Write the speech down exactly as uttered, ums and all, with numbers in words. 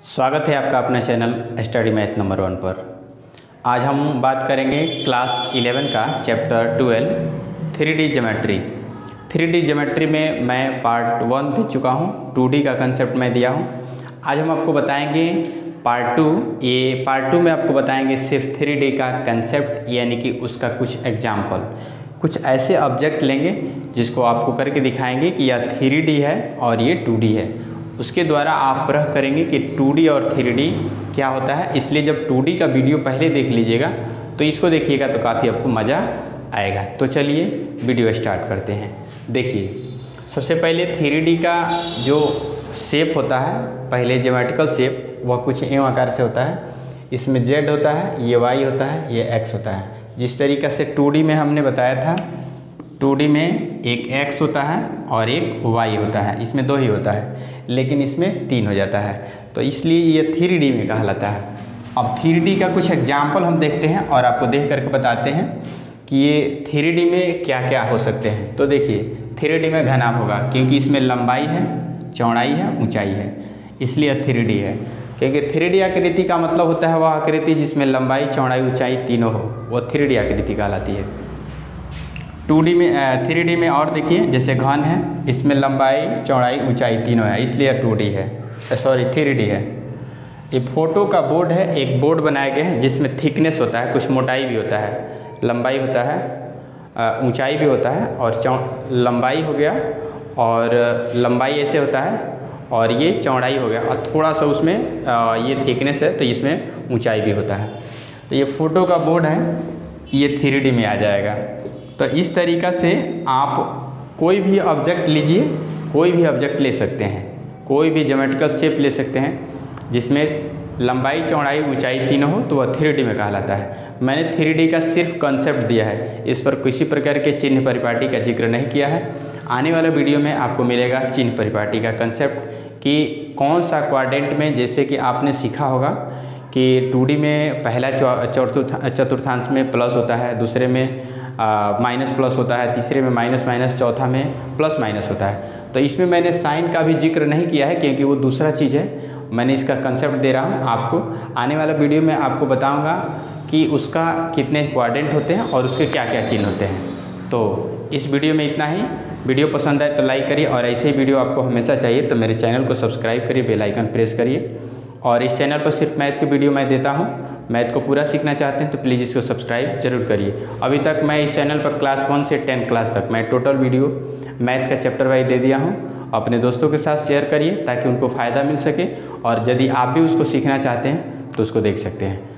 स्वागत है आपका अपने channel study math number one पर। आज हम बात करेंगे क्लास इलेवन का chapter twelve three D geometry. Three D geometry में मैं पार्ट वन दे चुका हूँ, टू डी का कंसेप्ट मैं दिया हूँ। आज हम आपको बताएंगे पार्ट टू। ये पार्ट टू में आपको बताएंगे सिर्फ थ्री डी का कंसेप्ट, यानी कि उसका कुछ एग्जाम्पल, कुछ ऐसे ऑब्जेक्ट लेंगे जिसको आपको करके दिखाएंगे कि यह थ्री डी है और ये टू डी है। उसके द्वारा आप परख करेंगे कि टू डी और थ्री डी क्या होता है। इसलिए जब टू डी का वीडियो पहले देख लीजिएगा तो इसको देखिएगा तो काफ़ी आपको मज़ा आएगा। तो चलिए वीडियो स्टार्ट करते हैं। देखिए, सबसे पहले थ्री डी का जो शेप होता है, पहले ज्योमेट्रिकल शेप, वह कुछ एवं आकार से होता है। इसमें जेड होता है, ये वाई होता है, ये एक्स होता है। जिस तरीक़े से टू डी में हमने बताया था, टू डी में एक x होता है और एक y होता है, इसमें दो ही होता है, लेकिन इसमें तीन हो जाता है, तो इसलिए ये थ्री डी में कहलाता है। अब थ्री डी का कुछ एग्जाम्पल हम देखते हैं और आपको देख करके बताते हैं कि ये थ्री डी में क्या क्या हो सकते हैं। तो देखिए, थ्री डी में घनाभ होगा क्योंकि इसमें लंबाई है, चौड़ाई है, ऊंचाई है, इसलिए थ्री डी है। क्योंकि थ्री डी आकृति का मतलब होता है वह आकृति जिसमें लंबाई, चौड़ाई, ऊंचाई तीनों हो, वो थ्री डी आकृति कहलाती है। टू डी में थ्री डी में और देखिए, जैसे घन है, इसमें लंबाई, चौड़ाई, ऊंचाई तीनों है, इसलिए टू डी है, सॉरी थ्री डी है। ये फोटो का बोर्ड है, एक बोर्ड बनाया गया है जिसमें थिकनेस होता है, कुछ मोटाई भी होता है, लंबाई होता है, ऊंचाई भी होता है, और चौ लंबाई हो गया और लंबाई ऐसे होता है और ये चौड़ाई हो गया, और थोड़ा सा उसमें ये थिकनेस है तो इसमें ऊंचाई भी होता है। तो ये फ़ोटो का बोर्ड है, ये थ्री डी में आ जाएगा। तो इस तरीक़ा से आप कोई भी ऑब्जेक्ट लीजिए, कोई भी ऑब्जेक्ट ले सकते हैं, कोई भी ज्योमेट्रिकल शेप ले सकते हैं जिसमें लंबाई, चौड़ाई, ऊंचाई तीनों हो, तो वह थ्री डी में कहलाता है। मैंने थ्री डी का सिर्फ कंसेप्ट दिया है, इस पर किसी प्रकार के चिन्ह परिपाटी का जिक्र नहीं किया है। आने वाले वीडियो में आपको मिलेगा चिन्ह परिपाटी का कंसेप्ट कि कौन सा क्वाड्रेंट में, जैसे कि आपने सीखा होगा कि टू डी में पहला चतुर्थ चतुर्थांश में प्लस होता है, दूसरे में माइनस प्लस होता है, तीसरे में माइनस माइनस, चौथा में प्लस माइनस होता है। तो इसमें मैंने साइन का भी जिक्र नहीं किया है क्योंकि वो दूसरा चीज़ है। मैंने इसका कंसेप्ट दे रहा हूँ आपको। आने वाला वीडियो में आपको बताऊँगा कि उसका कितने क्वाड्रेंट होते हैं और उसके क्या क्या चिन्ह होते हैं। तो इस वीडियो में इतना ही। वीडियो पसंद आए तो लाइक करिए, और ऐसे ही वीडियो आपको हमेशा चाहिए तो मेरे चैनल को सब्सक्राइब करिए, बेल आइकन प्रेस करिए। और इस चैनल पर सिर्फ मैथ की वीडियो मैं देता हूँ। मैथ को पूरा सीखना चाहते हैं तो प्लीज़ इसको सब्सक्राइब जरूर करिए। अभी तक मैं इस चैनल पर क्लास वन से टेन क्लास तक मैं टोटल वीडियो मैथ का चैप्टर वाइज दे दिया हूँ। अपने दोस्तों के साथ शेयर करिए ताकि उनको फ़ायदा मिल सके, और यदि आप भी उसको सीखना चाहते हैं तो उसको देख सकते हैं।